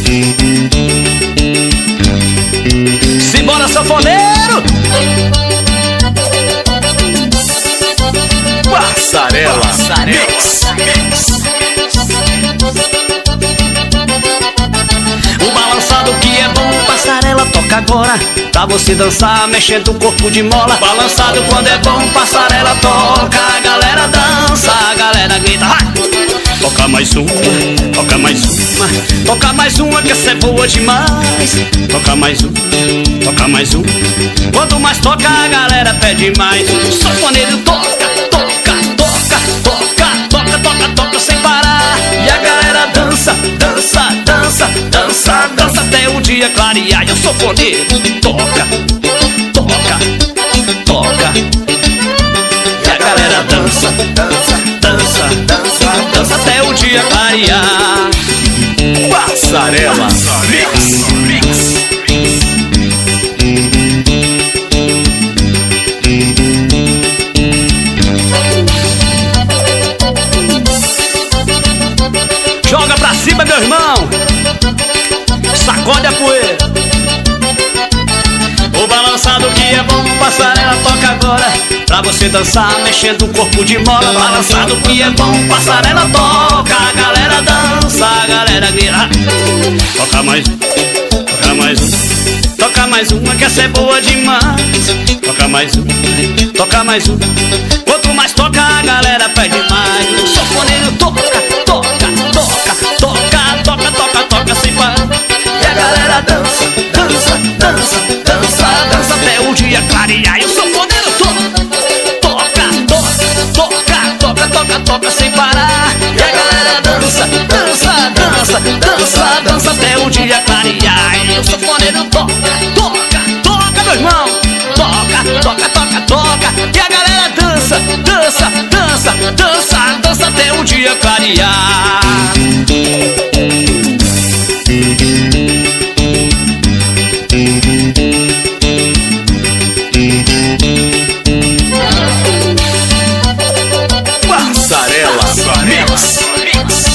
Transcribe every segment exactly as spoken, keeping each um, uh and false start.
Simbora, sanfoneiro! Passarela, Passarela. Mix, mix. O balançado que é bom, passarela toca agora, pra você dançar mexendo o corpo de mola. Balançado quando é bom, passarela toca, a galera dança, a galera grita. Vai! Toca mais uma, toca mais uma, toca mais uma que essa é boa demais. Toca mais uma, toca mais uma. Quanto mais toca a galera pede mais. O sanfoneiro toca, toca, toca, toca, toca, toca, toca sem parar. E a galera dança, dança, dança, dança, dança até o dia clarear. E o sanfoneiro toca, toca, toca. E a galera dança, dança, dança, dança, dança até o dia clarear. Passarela, mix, mix. Joga pra cima, meu irmão. Sacode a poeira. O balançado que é bom, passarela toca agora, pra você dançar mexendo o corpo de mola. Balançado que é bom, passarela toca, a galera dança, a galera grita. Toca mais, toca mais um, toca mais uma que essa é boa demais. Toca mais um, toca mais um. Quanto mais toca a galera pede mais. O sanfoneiro toca, toca, toca, toca, toca, toca, toca sem parar. E a galera dança, dança, dança, dança, dança até o dia clarear. E o sanfoneiro toca, toca, toca, toca, toca, toca sem parar. E a galera dança, dança, dança, dança, dança até o dia clarear. E o sanfoneiro toca, toca, toca, meu irmão. Toca, toca, toca, toca. E a galera dança, dança, dança, dança, dança até o dia clarear. Passarela, mix, mix.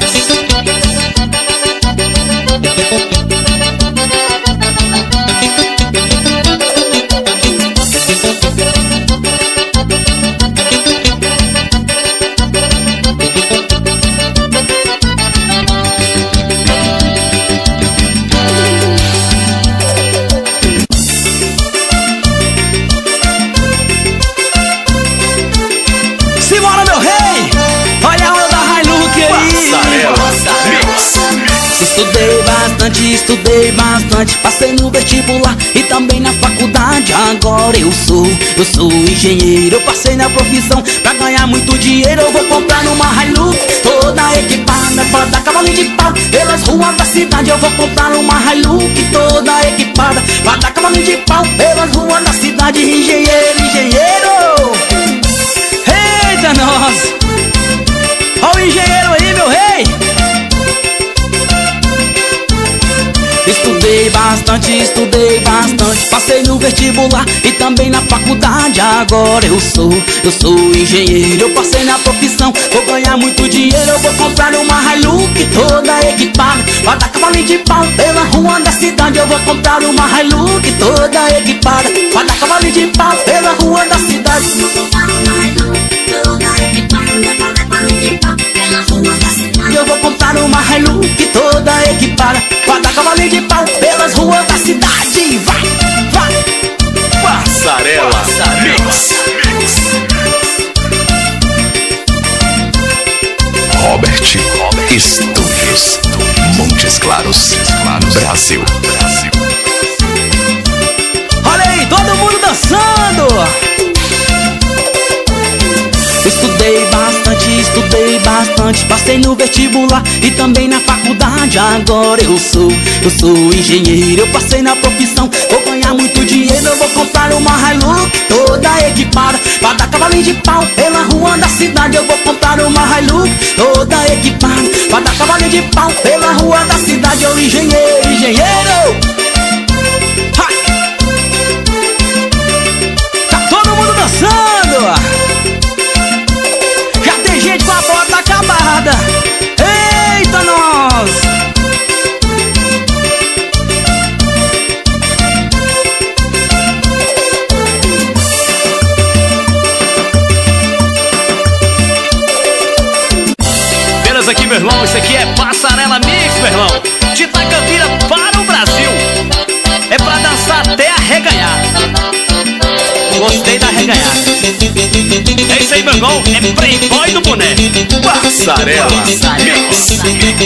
Simbora, meu rei! Olha a onda da Hilux aí! Passarela, mix. Estudei bastante, estudei bastante, passei no vestibular e também na faculdade. Agora eu sou, eu sou engenheiro. Eu passei na profissão pra ganhar muito dinheiro. Eu vou comprar uma Hilux toda equipada pra dar cavalinho de pau pelas ruas da cidade. Eu vou comprar uma Hilux toda equipada pra dar cavalinho de pau pelas ruas da cidade. Engenheiro, engenheiro! Eita, nós! Ó o engenheiro aí, meu rei! Estudei bastante, estudei bastante, passei no vestibular e também na faculdade. Agora eu sou, eu sou engenheiro. Eu passei na profissão, vou ganhar muito dinheiro. Eu vou comprar uma Hilux toda equipada pra dar cavalinho de pau pela rua da cidade. Eu vou comprar uma Hilux toda equipada pra dar cavalinho de pau pela rua da cidade. Eu vou comprar uma Hilux toda equipada pra dar cavalinho de pau pela rua da cidade. Eu vou comprar uma Hilux toda equipada pra dar cavalinho de pau pelas ruas da cidade. Vai, vai. Passarela, Passarela. Mix, mix. Robert, Robert Studios, Montes Claros, Brasil. Brasil. Olha aí, todo mundo dançando. Estudei bastante, estudei bastante, passei no vestibular e também na faculdade. Agora eu sou, eu sou engenheiro. Eu passei na profissão, vou ganhar muito dinheiro. Eu vou comprar uma Hilux toda equipada pra dar cavalinho de pau pela rua da cidade. Eu vou comprar uma Hilux toda equipada pra dar cavalinho de pau pela rua da cidade. Eu engenheiro, engenheiro. Hai. Tá todo mundo dançando. Gente com a bota acabada. Eita, nós! irmão, de Itacambira para o Brasil. É pra dançar até arreganhar. Gostei da arreganhar. É isso aí, meu irmão, é Playboy do Boné. Passarela Mix.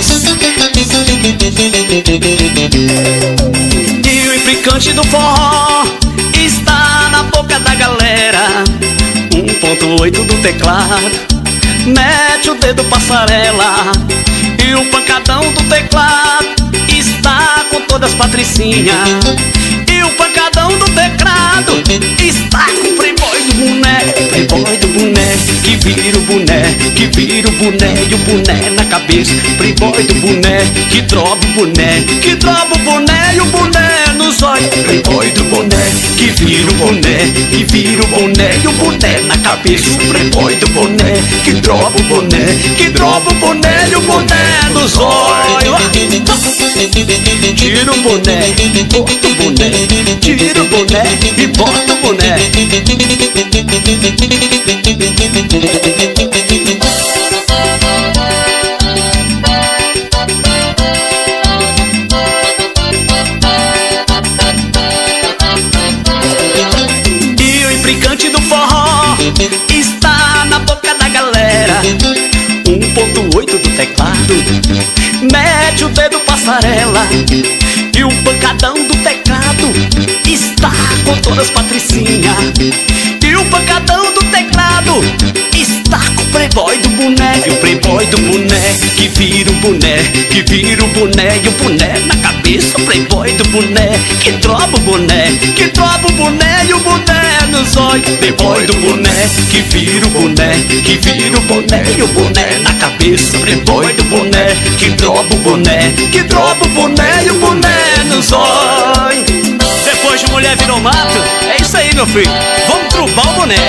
E o implicante do forró está na boca da galera. um ponto oito do teclado, mete o dedo passarela. E o pancadão do teclado está com todas as patricinhas. E o pancadão do teclado está com o playboy do boné. Playboy do boné, que vira o boné, que vira o boné e o boné na cabeça. Playboy do boné, que droga o boné, que droga o boné e o boné nos olhos. Playboy do boné, que vira o boné, que vira o boné e o boné na cabeça. Playboy do boné, que droga o boné, que droga o boné e o boné nos olhos. Tira o boné, bota o boné, tira o boné e bota o boné. E o implicante do forró está na boca da galera. um ponto oito do teclado, mete o dedo passarela. E o pancadão do teclado está com todas as patricinhas. E o pancadão do teclado está com o playboy do boné. E o playboy do boné, que vira o boné, que vira o boné e o boné na cabeça. O playboy do boné, que droga o boné, que droga o boné e o boné nos olhos. Playboy do boné, que vira o boné, que vira o boné e o boné na cabeça. Playboy do boné, que droga o boné, que droga o boné e o boné nos olhos. Depois de mulher virou mato, é isso aí, meu filho, vamos trubar o boné.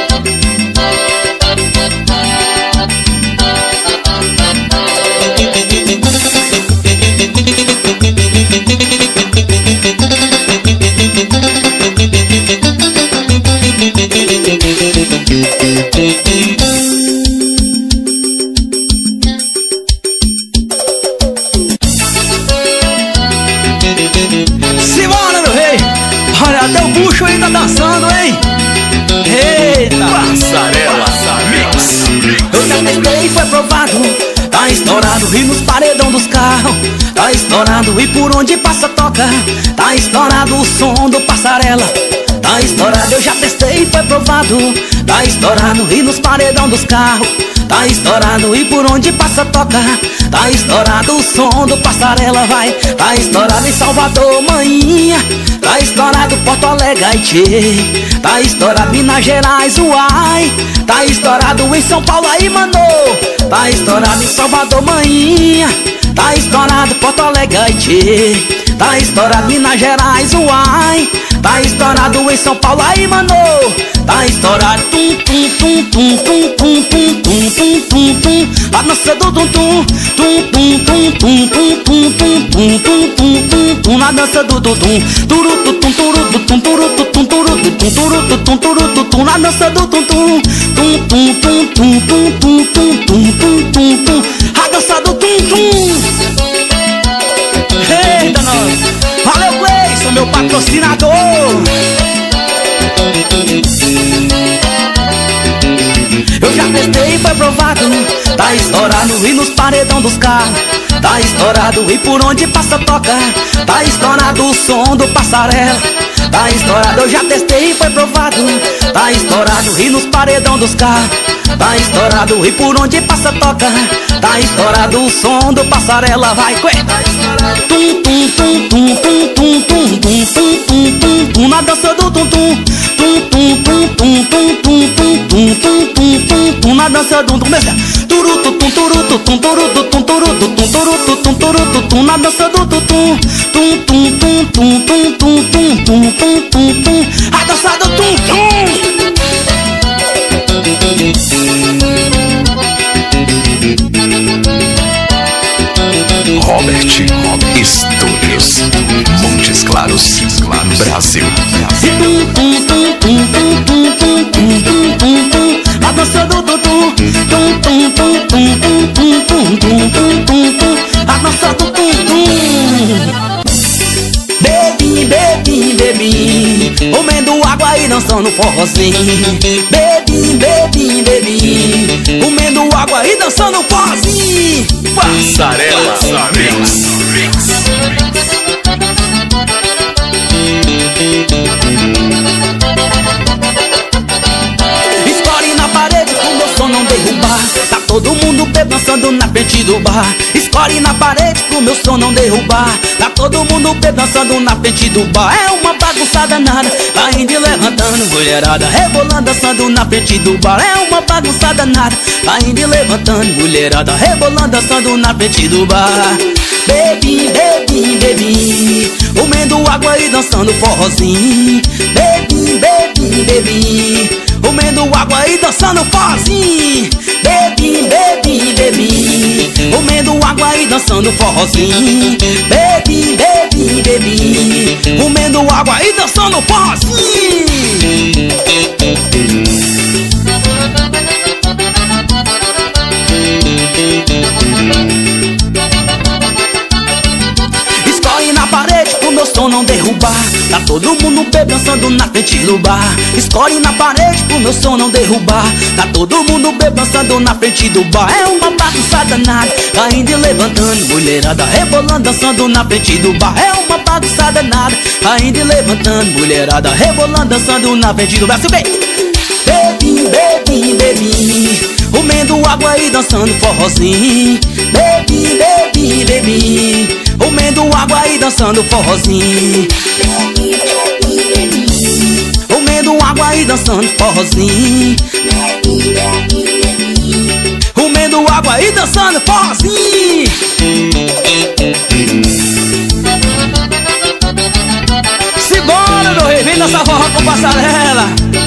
Simbora, meu rei! Olha, até o bucho aí tá dançando, hein? Eita! Passarela Mix. Eu já testei e foi provado. Tá estourado e nos paredão dos carros. Tá estourado e por onde passa toca. Tá estourado o som do passarela. Tá estourado, eu já testei e foi provado. Tá estourado e nos paredão dos carros. Tá estourado e por onde passa toca. Tá estourado o som do passarela, vai. Tá estourado em Salvador, maninha. Tá estourado Porto Alegre, Haiti. Tá estourado Minas Gerais, uai. Tá estourado em São Paulo, aí, mano. Tá estourado em Salvador, maninha. Tá estourado Porto Alegre, Haiti. Tá estourado Minas Gerais, uai. Tá estourado em São Paulo, aí, mano. Tá estourado tum tum tum tum tum tum tum tum tum tum tum. A dança do tum tum tum tum tum tum tum tum tum tum tum tum tum tum. Na dança do tum tum turu tum tum turu tum turu tum turu tum turu tum turu tum. Na dança do tum tum tum tum tum tum tum tum tum tum tum tum. A dança do tum tum. Eita, nós! Valeu, Gleison, meu patrocinador! Eu já testei e foi provado. Tá estourado e nos paredão dos carros. Tá estourado e por onde passa toca. Tá estourado o som do passarela. Tá estourado, eu já testei e foi provado. Tá estourado e nos paredão dos carros. Tá estourado e por onde passa toca. Tá estourado o som do passarela, vai, cué. Tum tum tum tum tum tum tum tum tum tum tum tum. Na dança do tum tum tum tum tum tum tum tum tum tum tum tum tum tum. Na dança do tum tum turu tum turu tum turu tum turu tum turu tum turu tum. Na dança do tum tum tum tum tum tum tum tum tum tum tum tum. A dança do tum tum. Robert Studios, Montes Claros, Brasil. A dança do tum tum tum tum tum tum tum tum tum tum tum tum. A dança do tum Bebi, bebi, bebi, comendo água e dançando forrozinho. Bebi, bebi, bebi, comendo água e dançando forrozinho. Passarela Mix. Escore na parede pro meu som não derrubar. Tá todo mundo bebendo dançando na frente do bar. Escore na parede pro meu som não derrubar. Tá todo mundo bebendo dançando na frente do bar. É uma bagunça danada, caindo e levantando, mulherada rebolando, dançando na frente do bar. É uma bagunça danada, caindo e levantando, mulherada rebolando, dançando na frente do bar. Bebi, bebi, bebi, comendo água e dançando forrozinho. Bebi, bebi, bebi, comendo água e dançando forrozinho. Bebi, bebi, bebi, comendo água e dançando forrozinho. Bebi, bebi, bebi, comendo água e dançando forrozinho. Escorre na parede pro meu som não derrubar. Tá todo mundo bebendo dançando na frente do bar. Escorre na parede pro meu som não derrubar. Tá todo mundo bebendo dançando na frente do bar. É uma bagunça danada, caindo e levantando, mulherada rebolando, dançando na frente do bar. É uma bagunça danada, caindo e levantando, mulherada rebolando, dançando na frente do bar. Bem, bebi, bebi, bebi, comendo água e dançando forrozinho. Bebi, bebi, bebi, comendo água e dançando forrozinho. Comendo água e dançando forrozinho. Comendo água e dançando forrozinho. Simbora, meu rei, vem dançar forró com Passarela.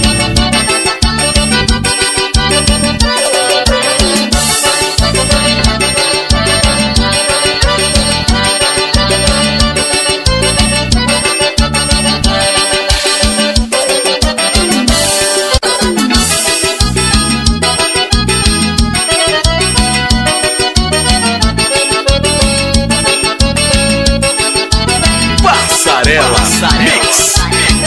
Passarela Mix.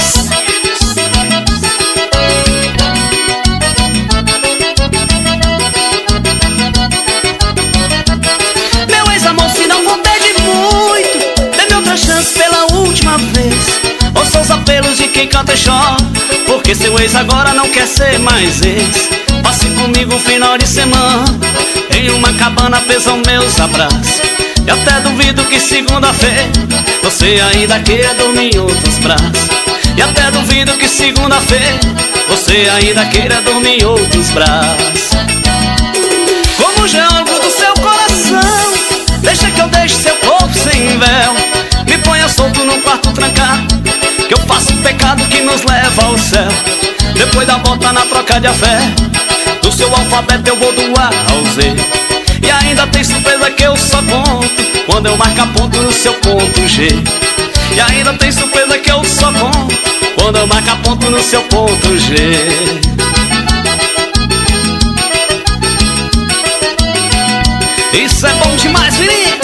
Meu ex-amor, se não for pedir muito, dê-me outra chance pela última vez. Ouça os apelos de quem canta e chora, porque seu ex agora não quer ser mais ex. Passe comigo um final de semana em uma cabana, pesam meus abraços. E até duvido que segunda-feira você ainda queira dormir em outros braços. E até duvido que segunda-feira você ainda queira dormir em outros braços. Como geólogo do seu coração, deixa que eu deixe seu corpo sem véu. Me ponha solto num quarto trancado, que eu faço um pecado que nos leva ao céu. Depois da volta na troca de afé, do seu alfabeto eu vou do A ao Z. E ainda tem surpresa que eu só conto quando eu marcar ponto no seu ponto G. E ainda tem surpresa que eu só conto quando eu marcar ponto no seu ponto G. Isso é bom demais, menino.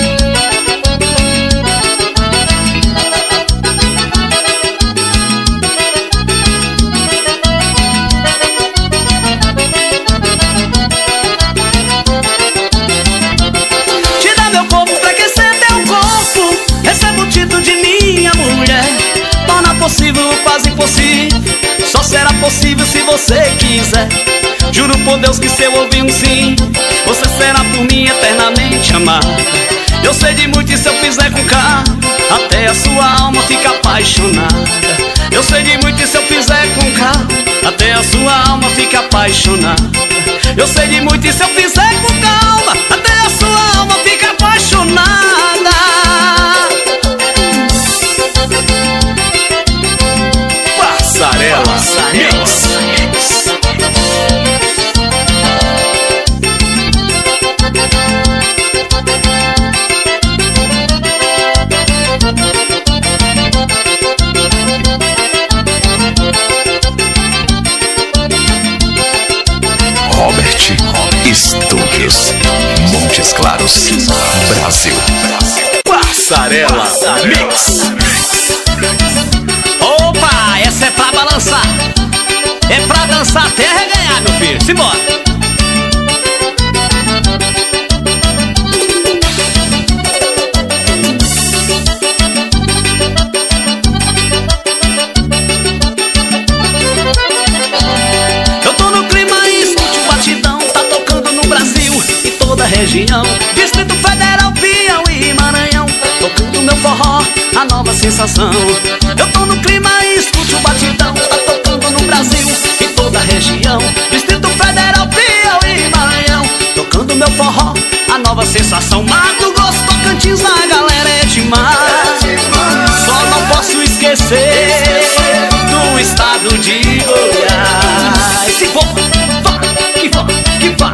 Possível, quase impossível, só será possível se você quiser. Juro por Deus que se eu ouvir um sim, você será por mim eternamente amada. Eu sei de muito e se eu fizer com calma, até a sua alma fica apaixonada. Eu sei de muito e se eu fizer com calma, até a sua alma fica apaixonada. Eu sei de muito e se eu fizer com calma, até a sua alma fica apaixonada. Passarela Mix. Robert Studios, Montes Claros, Brasil. Mix. Opa, essa é pra balançar. É pra dançar até arreganhar, meu filho. Simbora. Eu tô no clima e escute o batidão. Tá tocando no Brasil e toda a região. Distrito Federal, Piauí e Maranhão. Tocando meu forró, a nova sensação. Eu tô no clima e escute o batidão. Tá tocando no Brasil e toda a região. Distrito Federal, Piauí e Maranhão. Tocando meu forró, a nova sensação. Mato Grosso, Tocantins, a galera é demais. Só não posso esquecer do estado de Goiás. Se for, vá, que vá, que vá.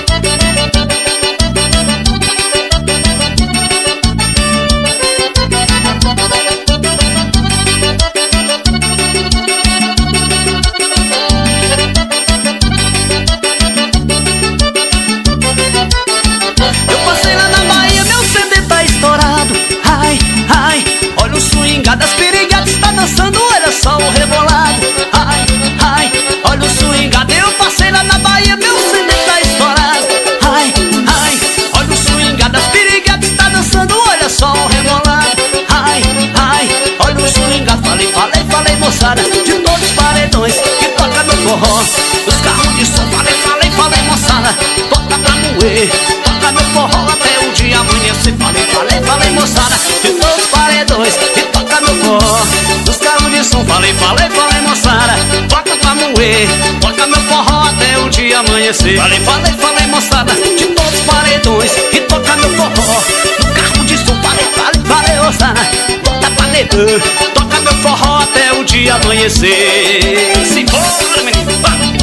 Das piriguetas tá dançando, olha só o rebolado. Ai, ai, olha o swingado. Eu passei lá na Bahia, meu C D tá estourado. Ai, ai, olha o swingado. Das piriguetas tá dançando, olha só o rebolado. Ai, ai, olha o swingado. Falei, falei, falei, moçada, de todos os paredões que toca meu forró. Os carros de som, falei, falei, falei, moçada, toca pra moer. Toca meu forró até o dia amanhecer. Falei, falei, falei, moçada, de todos os paredões que toca meu forró. Os carros de som, falei, falei, falei, moçada, toca pra moer. Toca meu forró até o dia amanhecer. Falei, falei, falei, moçada, de todos os paredões que toca meu forró. No carro de som, falei, falei, falei, moçada, toca pra dedo. Toca meu forró até o dia amanhecer. Se for, menino,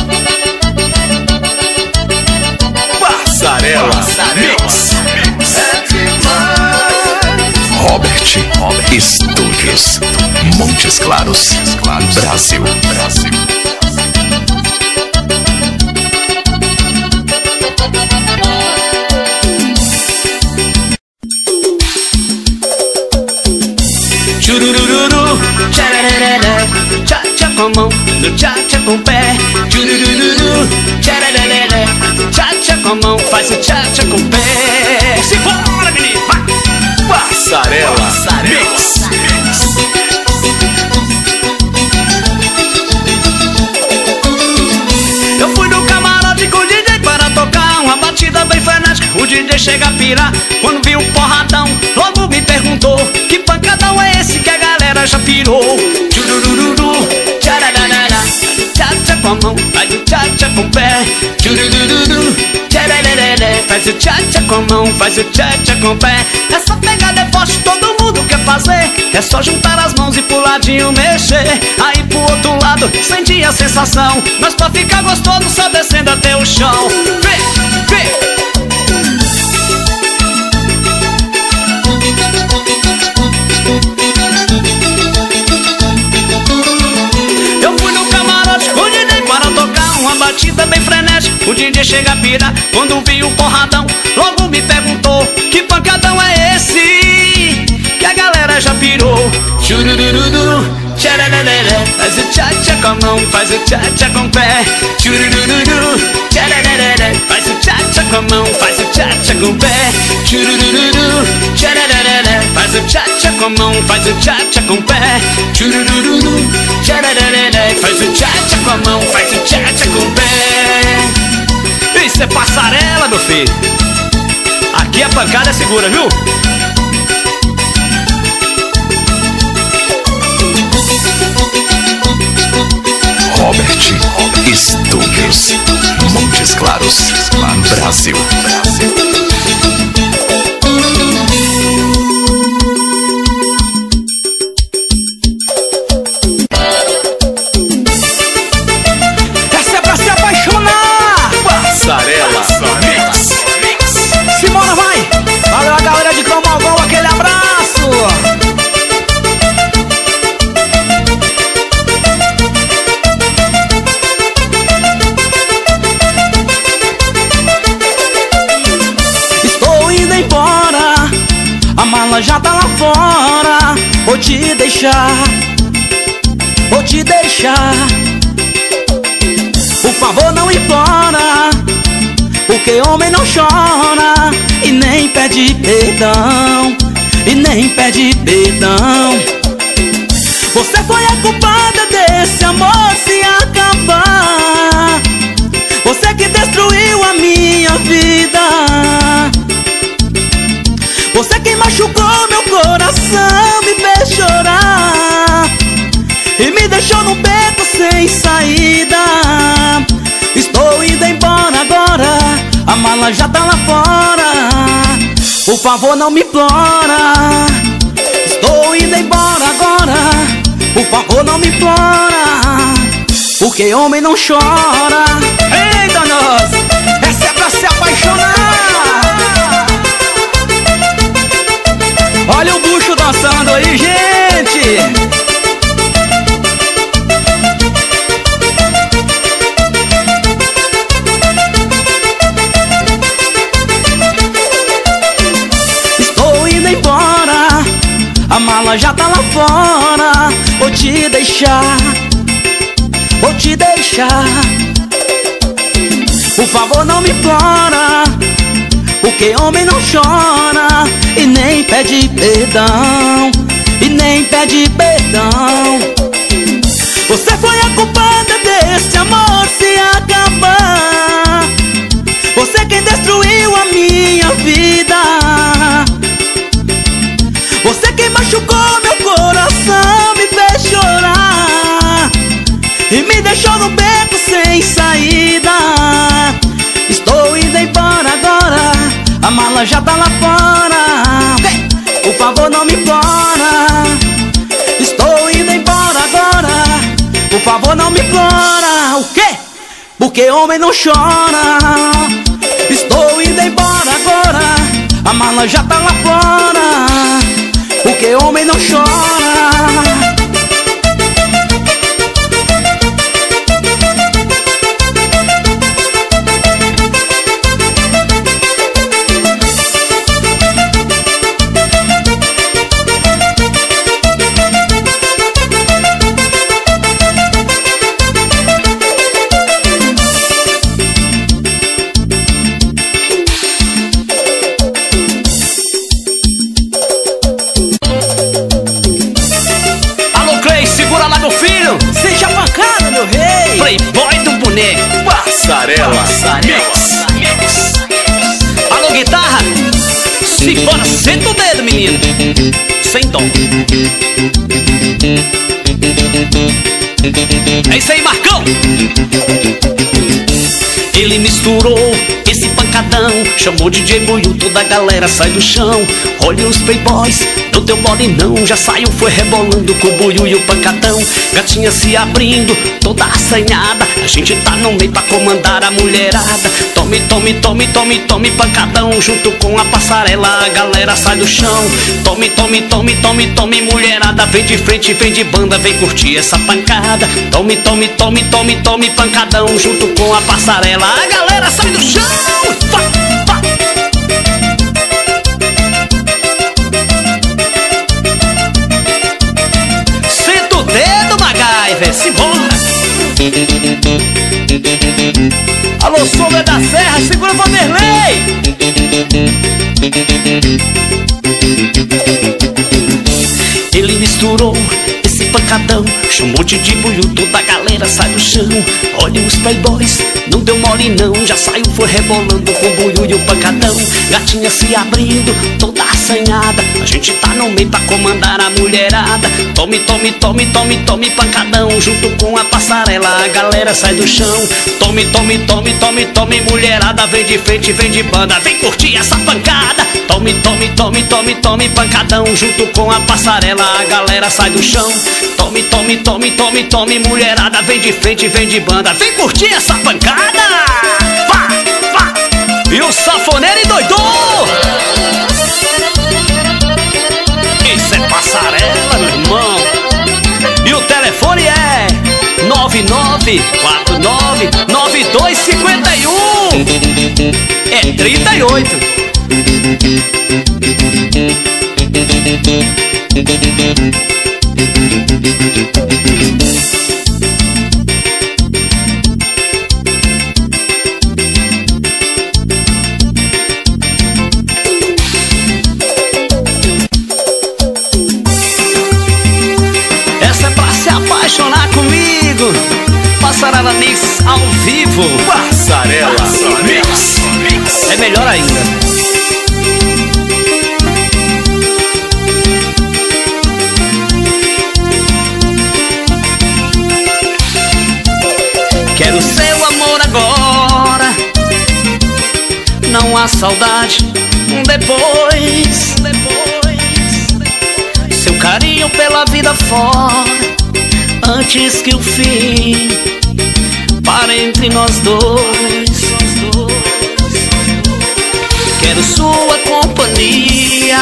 Passarela, Passarela Mix. Mix. Robert, Robert Studios, Montes Claros, Brasil, Brasil. Churururu, tchararara, tcha-tcha com a mão, no tcha-tcha com o pé. Churururu, tchararara, tcha-tcha com a mão, faz o tcha-tcha com o pé. Se bora, menino, vai! Passarela, Passarela Mix. Eu fui no camarote com o D J para tocar uma batida bem frenética. O D J chega a pirar quando viu um porradão. Logo me perguntou, que pancadão é esse que a galera já pirou? Churururu, tchararara, tcha-tcha com a mão, faz o tcha-tcha com o pé. Churururu, tchararara, faz o tcha-tcha com a mão, faz o tcha-tcha com o pé. Essa pegada é forte, todo mundo quer fazer. É só juntar as mãos e pro ladinho mexer. Aí pro outro lado, sentir a sensação. Mas pra ficar gostoso, só descendo até o chão. Vem, vem. Eu fui no camarote com o D J para tocar uma batida bem frenética. O D J chega a pirar quando viu o porradão. Logo me perguntou, que pancadão é esse que a galera já pirou? Churururu, tchararara, faz o tcha-tcha com a mão, faz o tcha-tcha com o pé. Churururu, tchararara, faz o tcha-tcha com a mão, faz o tcha-tcha com o pé. Churururu, tchararara, faz o tcha-tcha com a mão, faz o tcha-tcha com o pé. Churururu, tchararara, faz o tcha-tcha com a mão, faz o tcha-tcha com o pé. Isso é passarela, meu filho. Aqui a pancada é segura, viu? Robert Studios, Montes Claros, Brasil, Brasil. Essa é pra se apaixonar. Passarela Mix. Mix. Simona, vai. Valeu a galera de Cromalvão, aquele abraço. mala já tá lá fora. Vou te deixar, vou te deixar. Por favor não implora, porque homem não chora e nem pede perdão, e nem pede perdão. Você foi a culpada desse amor se acabar. Você que destruiu a minha vida. Você que machucou meu coração, me fez chorar e me deixou num beco sem saída. Estou indo embora agora, a mala já tá lá fora. Por favor não me implora. Estou indo embora agora, por favor não me implora, porque homem não chora. Eita nós, essa é pra se apaixonar. Olha o bucho dançando aí, gente. Estou indo embora, a mala já tá lá fora. Vou te deixar, vou te deixar. Por favor não me implora, porque homem não chora e nem pede perdão, e nem pede perdão. Você foi a culpada desse amor se acabar. Você quem destruiu a minha vida. Você quem machucou meu coração, me fez chorar e me deixou no beco sem saída. Estou indo embora agora, a mala já tá lá fora. Por favor não me implora. Estou indo embora agora, por favor não me implora. O quê? Porque homem não chora. Estou indo embora agora, a mala já tá lá fora, porque homem não chora. Seja pancada, meu rei. Playboy do boneco. Passarela, Passarela. Mix. Alô, guitarra. Simbora, senta o dedo, menino. Sem dó. É isso aí, Marcão. Ele misturou esse pancadão, chamou D J Buiu, toda a galera sai do chão. Olha os playboys, não deu mole não, já saiu, foi rebolando com o Buiu e o pancadão. Gatinha se abrindo, toda assanhada, a gente tá no meio pra comandar a mulherada. Tome, tome, tome, tome, tome pancadão, junto com a passarela a galera sai do chão. Tome, tome, tome, tome, tome mulherada, vem de frente, vem de banda, vem curtir essa pancada. Tome, tome, tome, tome, tome pancadão, junto com a passarela a galera sai do chão. Pá, pá. Senta o dedo, MacGyver, simbora. Alô, Sombra da Serra, segura Vanderlei. Ele misturou esse pancadão, chamou de Buiu, toda a galera sai do chão. Olha os playboys, não deu mole não, já saiu, foi rebolando com o Buiu e o pancadão. Gatinha se abrindo, toda assanhada, a gente tá no meio pra comandar a mulherada. Tome, tome, tome, tome, tome pancadão, junto com a passarela a galera sai do chão. Tome, tome, tome, tome, tome mulherada, vem de frente, vem de banda, vem curtir essa pancada. Tome, tome, tome, tome, tome pancadão, junto com a passarela a galera sai do chão. Tome, tome, tome, tome, tome mulherada, vem de frente, vem de banda, vem curtir essa pancada. Pá, pá. E o safoneiro endoidou. Isso é passarela, meu irmão. E o telefone é nove nove quatro nove nove dois cinco um. É trinta e oito. Essa é pra se apaixonar comigo. Passarela Mix ao vivo. Passarela Mix. É melhor ainda. Quero seu amor agora, não há saudade depois. Seu carinho pela vida fora, antes que o fim pare entre nós dois. Quero sua companhia,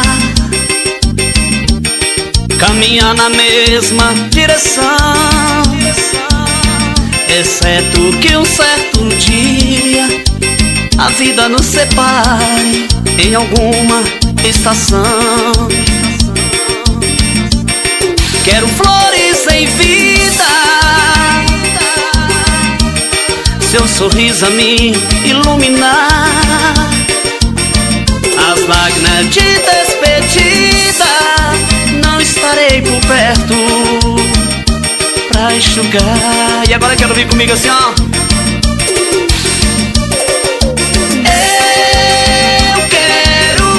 caminhar na mesma direção, exceto que um certo dia a vida nos separe em alguma estação. Quero flores em vida, seu sorriso a me iluminar, as lágrimas de despedida não estarei por perto pra enxugar. E agora quero vir comigo assim, ó. Eu quero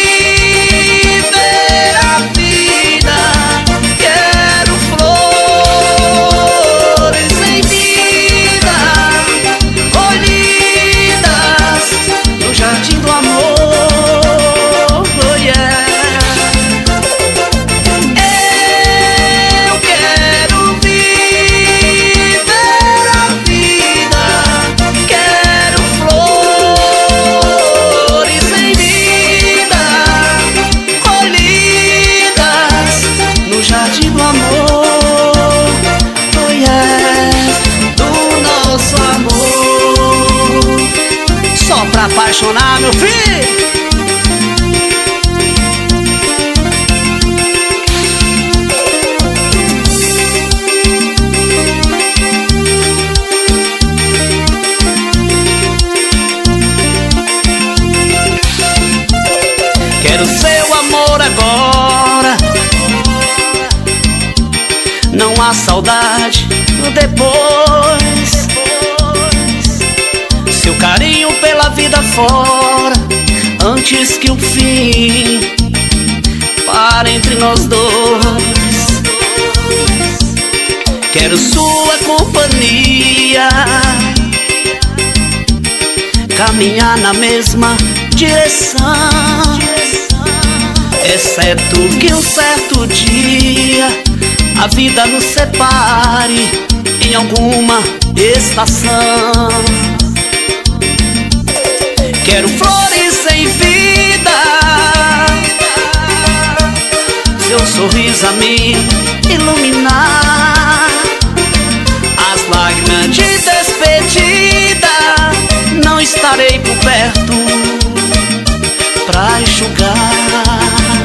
viver a vida, quero flores em vida, colhidas no jardim do amor. Oh, yeah. Eu quero viver a vida, quero flores em vida, colhidas no jardim do amor. Oh, yeah. Do nosso amor, só pra apaixonar, meu filho. Quero seu amor agora, não há saudade depois. Seu carinho pela vida fora, antes que o fim pare entre nós dois. Quero sua companhia, caminhar na mesma direção, exceto que um certo dia a vida nos separe em alguma estação. Quero flores em vida, seu sorriso a me iluminar, as lágrimas de despedida não estarei por perto pra enxugar.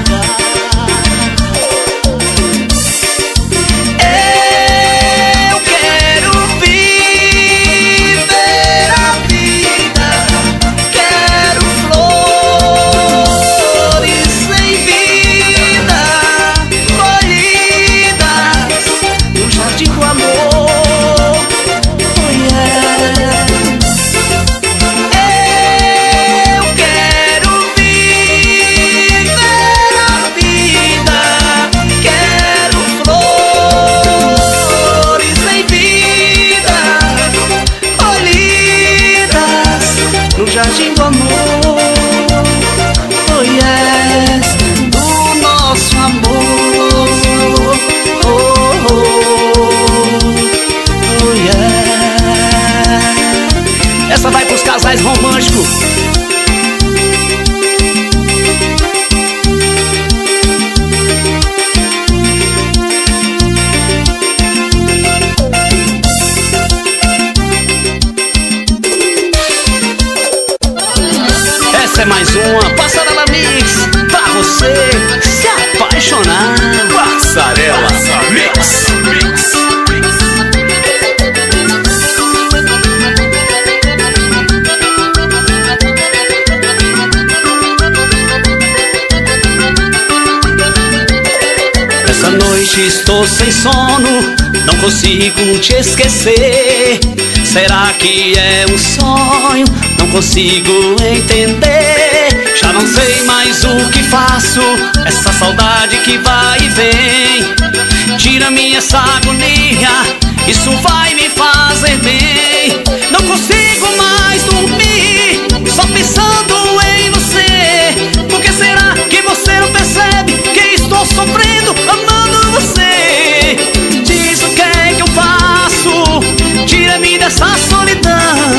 Eu quero viver a vida, quero flores em vida, colhidas no jardim do amor. Oh, yeah. Eu quero viver Estou sem sono, não consigo te esquecer. Será que é um sonho? Não consigo entender. Já não sei mais o que faço. Essa saudade que vai e vem tira minha essa agonia. Isso vai me fazer bem. Não consigo mais dormir só pensando em você. Por que será que você não percebe que estou sofrendo amando você? Diz o que é que eu faço, tira-me dessa solidão.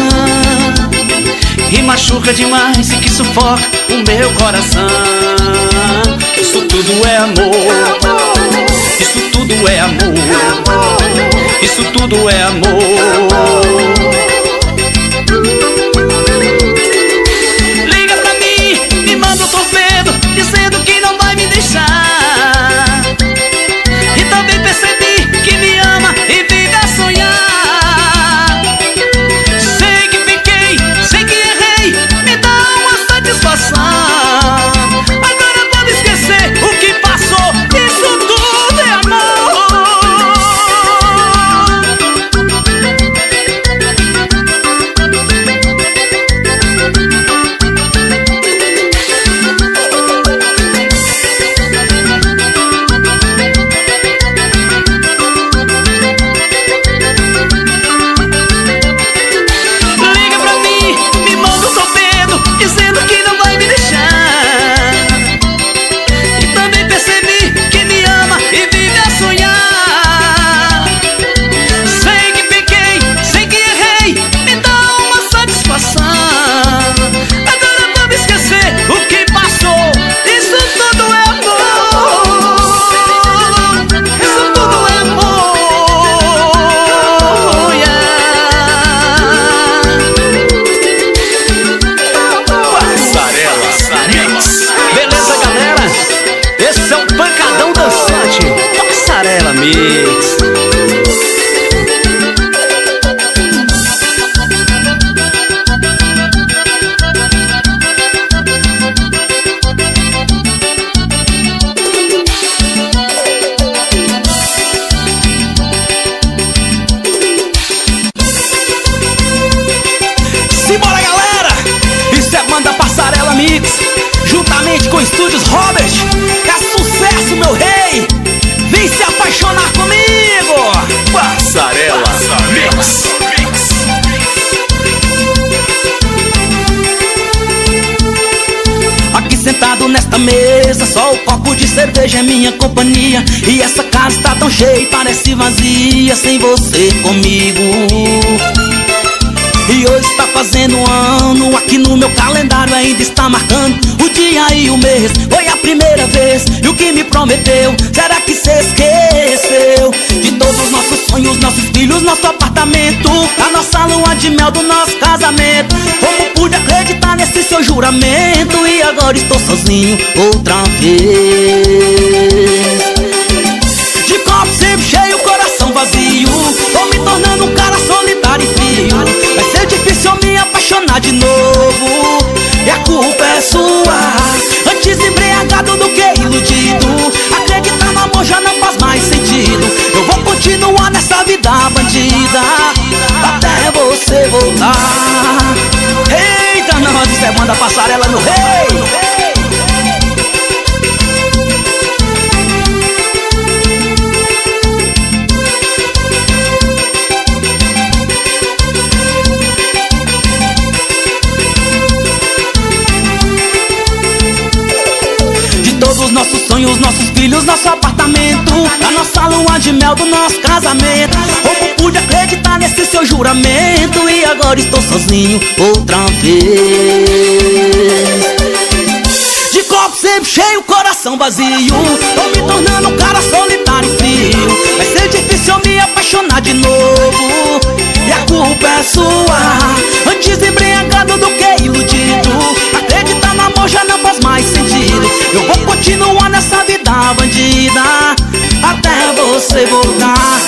E machuca demais e que sufoca o meu coração. Isso tudo é amor, isso tudo é amor, isso tudo é amor. Liga pra mim, me manda um torpedo dizendo que não vai me deixar. E também percebi que me ama e vive a sonhar. Sei que fiquei, sei que errei, me dá uma satisfação. Agora vamos esquecer o que passou, isso tudo é amor. Liga pra mim, me manda um torpedo dizendo que não vai me deixar. E também percebi que me ama e vive a sonhar. Sei que pequei, sei que errei, me dá uma satisfação. Agora vamos esquecer o que passou, isso tudo é amor. Isso tudo é amor, yeah. Passarela Mix. Beleza, galera? Esse é o Pancadão Dançante Passarela Mix. Simbora, galera! Isso é banda Passarela Mix, juntamente com Estúdios Robert. É sucesso, meu rei! Vem se apaixonar comigo! Passarela Mix. Aqui sentado nesta mesa, só o copo de cerveja é minha companhia. E essa casa tá tão cheia, parece vazia sem você comigo. E hoje está fazendo um ano, aqui no meu calendário ainda está marcando o dia e o mês. Foi a primeira vez, e o que me prometeu, será que cê esqueceu? De todos os nossos sonhos, nossos filhos, nosso apartamento, a nossa lua de mel do nosso casamento. Como pude acreditar nesse seu juramento? E agora estou sozinho outra vez. De copo sempre cheio, coração vazio, tô me tornando um cara solitário e frio. Vai ser difícil eu me apaixonar de novo, e a culpa é sua. Antes embriagado do que iludido, acreditar no amor já não faz mais sentido. Eu vou continuar nessa vida bandida até você voltar. Eita, nós, isso é banda Passarela no rei. Todos nossos sonhos, nossos filhos, nosso apartamento, a nossa lua de mel do nosso casamento. Como pude acreditar nesse seu juramento? E agora estou sozinho outra vez. De copo sempre cheio, coração vazio, tô me tornando um cara solitário e frio. Vai ser difícil eu me apaixonar de novo, e a culpa é sua. Antes embriagado do que iludido, acreditar no amor já não faz mais sentido. Eu vou continuar nessa vida bandida até você voltar.